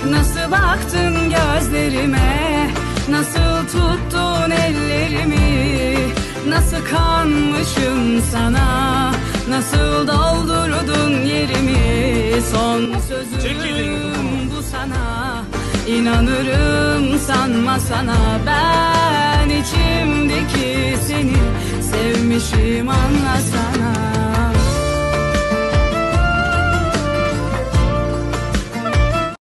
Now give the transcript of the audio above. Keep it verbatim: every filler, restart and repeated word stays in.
Nasıl baktın gözlerime, nasıl tuttun ellerimi, nasıl kanmışım sana, nasıl doldurdun yerimi. Son sözüm bu sana, İnanırım sanma sana. Ben içimdeki seni sevmişim, anlasana.